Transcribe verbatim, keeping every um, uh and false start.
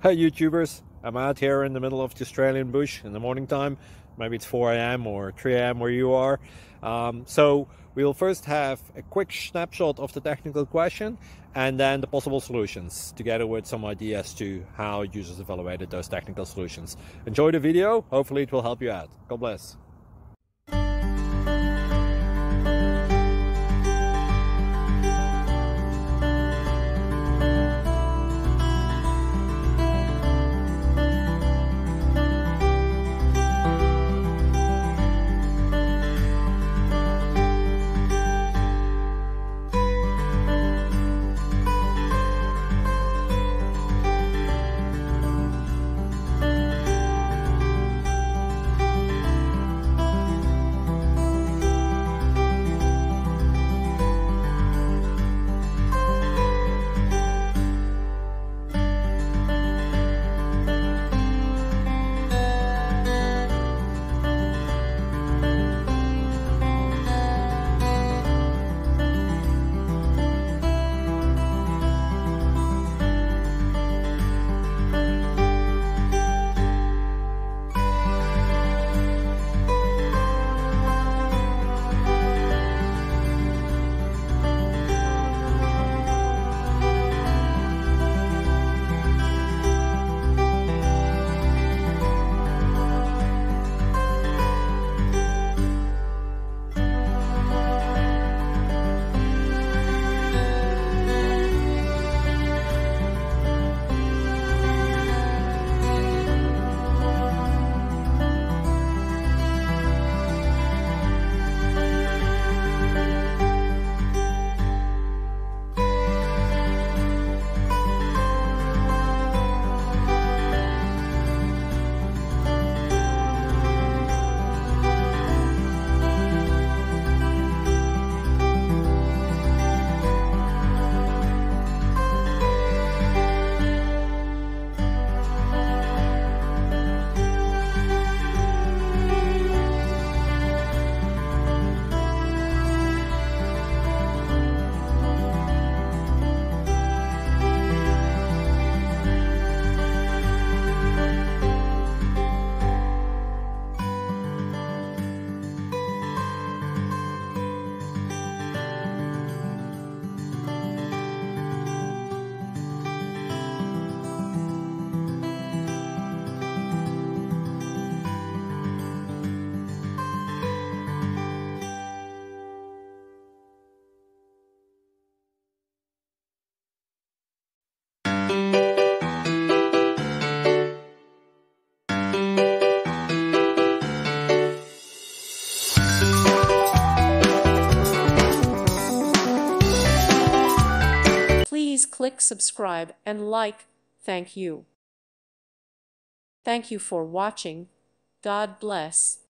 Hey YouTubers, I'm out here in the middle of the Australian bush in the morning time. Maybe it's four A M or three A M where you are. Um, so we'll first have a quick snapshot of the technical question and then the possible solutions, together with some ideas to how users evaluated those technical solutions. Enjoy the video, hopefully it will help you out. God bless. Please click subscribe and like. Thank you. Thank you for watching. God bless.